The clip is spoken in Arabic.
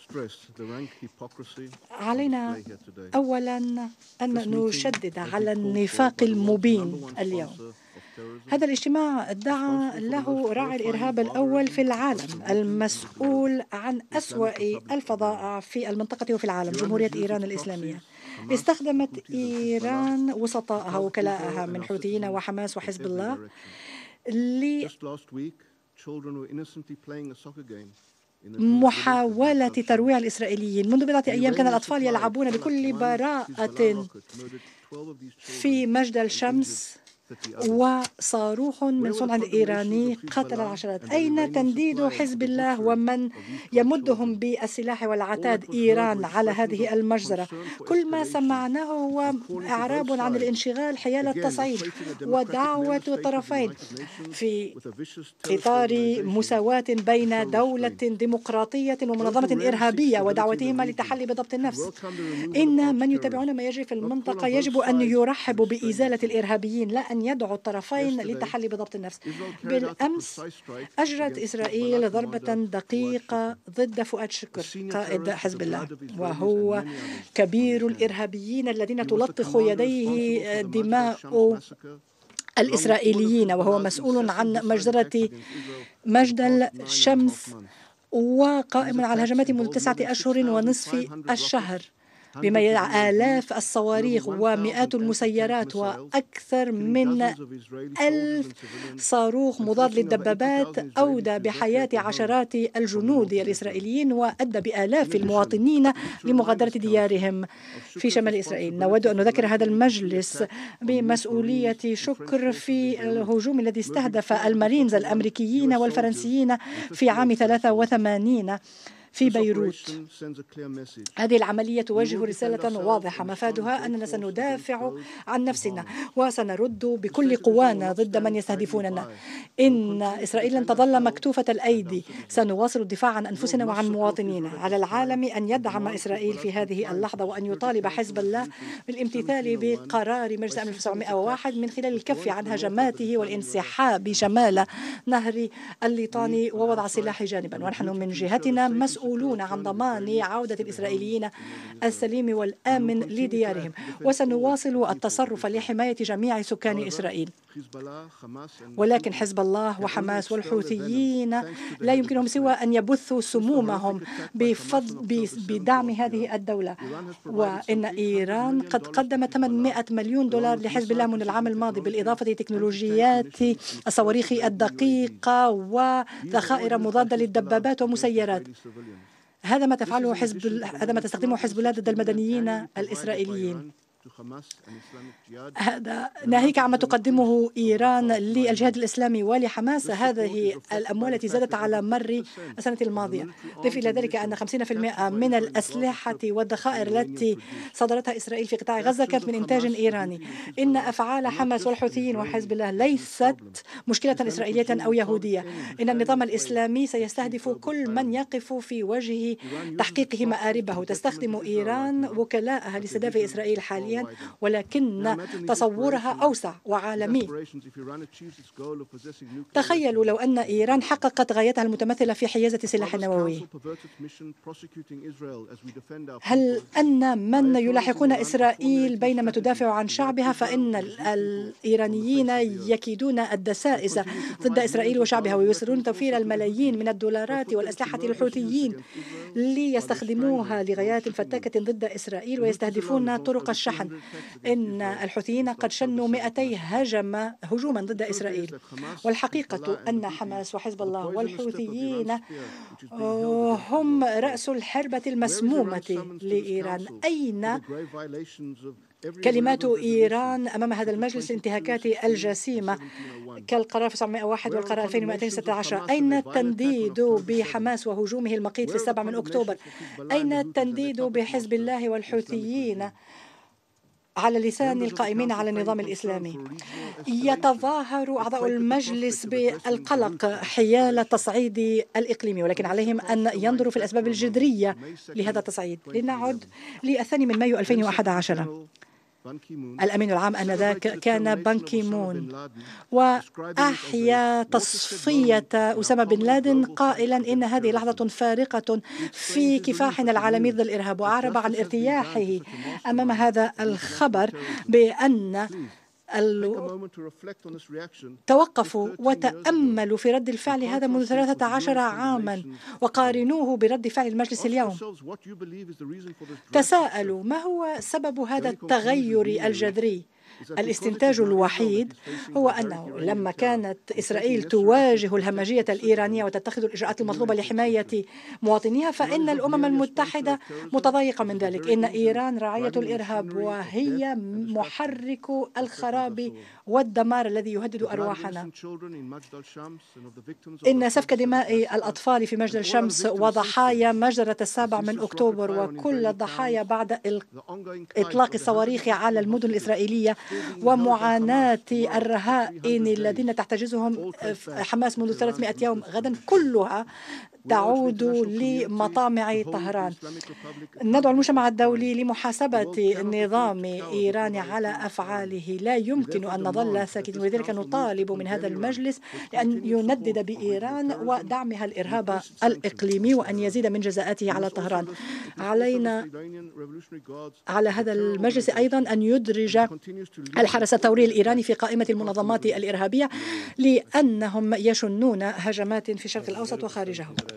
علينا أولا أن نشدد على النفاق المبين اليوم. هذا الاجتماع دعا له راعي الإرهاب الأول في العالم، المسؤول عن أسوأ الفظائع في المنطقة وفي العالم، جمهورية إيران الإسلامية. استخدمت إيران وسطائها وكلاءها من حوثيين وحماس وحزب الله لمحاولة ترويع الإسرائيليين. منذ بضعة أيام كان الأطفال يلعبون بكل براءة في مجد الشمس، وصاروخ من صنع إيراني قتل العشرات. أين تنديد حزب الله ومن يمدهم بالسلاح والعتاد إيران على هذه المجزرة؟ كل ما سمعناه هو إعراب عن الانشغال حيال التصعيد ودعوة الطرفين في إطار مساواة بين دولة ديمقراطية ومنظمة إرهابية ودعوتهما للتحلي بضبط النفس. إن من يتابعون ما يجري في المنطقة يجب أن يرحبوا بإزالة الإرهابيين، لا أن يدعو الطرفين للتحلي بضبط النفس. بالأمس أجرت إسرائيل ضربة دقيقة ضد فؤاد شكر قائد حزب الله، وهو كبير الإرهابيين الذين تلطخ يديه دماء الإسرائيليين، وهو مسؤول عن مجزرة مجد الشمس وقائم على الهجمات منذ 9 أشهر ونصف الشهر بآلاف الصواريخ ومئات المسيرات وأكثر من 1000 صاروخ مضاد للدبابات. أودى بحياة عشرات الجنود الإسرائيليين وأدى بآلاف المواطنين لمغادرة ديارهم في شمال إسرائيل. نود أن نذكر هذا المجلس بمسؤولية شكر في الهجوم الذي استهدف المارينز الأمريكيين والفرنسيين في عام 83 في بيروت. هذه العملية توجه رسالة واضحة مفادها أننا سندافع عن نفسنا وسنرد بكل قوانا ضد من يستهدفوننا. إن إسرائيل لن تظل مكتوفة الأيدي، سنواصل الدفاع عن أنفسنا وعن مواطنينا. على العالم أن يدعم إسرائيل في هذه اللحظة وأن يطالب حزب الله بالامتثال بقرار مجلس الأمن 1901 من خلال الكف عن هجماته والانسحاب شمال نهر الليطاني ووضع السلاح جانبا. ونحن من جهتنا مسؤولون عن ضمان عودة الإسرائيليين السليم والآمن لديارهم، وسنواصل التصرف لحماية جميع سكان إسرائيل. ولكن حزب الله وحماس والحوثيين لا يمكنهم سوى أن يبثوا سمومهم بدعم هذه الدولة. وإن إيران قد قدمت 800 مليون دولار لحزب الله من العام الماضي، بالإضافة لتكنولوجيات الصواريخ الدقيقة وذخائر مضادة للدبابات ومسيرات. هذا ما تستخدمه حزب الله ضد المدنيين الإسرائيليين. هذا ناهيك عما تقدمه إيران للجهاد الإسلامي ولحماس. هذه الأموال التي زادت على مر السنة الماضية. ضف إلى ذلك أن 50% من الأسلحة والذخائر التي صدرتها إسرائيل في قطاع غزة كانت من إنتاج إيراني. إن أفعال حماس والحوثيين وحزب الله ليست مشكلة إسرائيلية أو يهودية. إن النظام الإسلامي سيستهدف كل من يقف في وجه تحقيق مآربه. تستخدم إيران وكلاءها لاستهداف إسرائيل حاليا، ولكن تصورها أوسع وعالمي. تخيلوا لو أن إيران حققت غايتها المتمثلة في حيازة سلاح نووي. هل أن من يلاحقون إسرائيل بينما تدافع عن شعبها، فإن الإيرانيين يكيدون الدسائس ضد إسرائيل وشعبها ويسرون توفير الملايين من الدولارات والأسلحة للحوثيين ليستخدموها لغايات فتاكة ضد إسرائيل ويستهدفون طرق الشحن. إن الحوثيين قد شنوا 200 هجوما ضد إسرائيل. والحقيقة أن حماس وحزب الله والحوثيين هم رأس الحربة المسمومة لإيران. أين كلمات إيران أمام هذا المجلس الانتهاكات الجسيمة كالقرار 901 والقرار 2216؟ أين التنديد بحماس وهجومه المقيت في 7 أكتوبر؟ أين التنديد بحزب الله والحوثيين على لسان القائمين على النظام الإسلامي؟ يتظاهر أعضاء المجلس بالقلق حيال التصعيد الإقليمي، ولكن عليهم أن ينظروا في الأسباب الجذرية لهذا التصعيد. لنعد للثاني من مايو 2011. الأمين العام آنذاك كان بان كي مون، وأحيا تصفية أسامة بن لادن قائلا إن هذه لحظة فارقة في كفاحنا العالمي ضد الإرهاب، وأعرب عن ارتياحه أمام هذا الخبر بأن توقفوا وتأملوا في رد الفعل هذا منذ 13 عاما وقارنوه برد فعل المجلس اليوم. تساءلوا ما هو سبب هذا التغير الجذري؟ الاستنتاج الوحيد هو أنه لما كانت إسرائيل تواجه الهمجية الإيرانية وتتخذ الإجراءات المطلوبة لحماية مواطنيها، فإن الأمم المتحدة متضايقة من ذلك. إن إيران راعية الإرهاب وهي محرك الخراب والدمار الذي يهدد أرواحنا. إن سفك دماء الأطفال في مجد الشمس وضحايا مجزرة 7 أكتوبر وكل الضحايا بعد إطلاق الصواريخ على المدن الإسرائيلية ومعاناة الرهائن الذين تحتجزهم حماس منذ 300 يوم غدا كلها تعود لمطامع طهران. ندعو المجتمع الدولي لمحاسبة النظام الإيراني على أفعاله. لا يمكن أن نظل ساكتين، ولذلك نطالب من هذا المجلس أن يندد بإيران ودعمها الإرهاب الإقليمي وأن يزيد من جزاءاته على طهران. علينا على هذا المجلس أيضا أن يدرج الحرس الثوري الإيراني في قائمة المنظمات الإرهابية لأنهم يشنون هجمات في الشرق الأوسط وخارجه.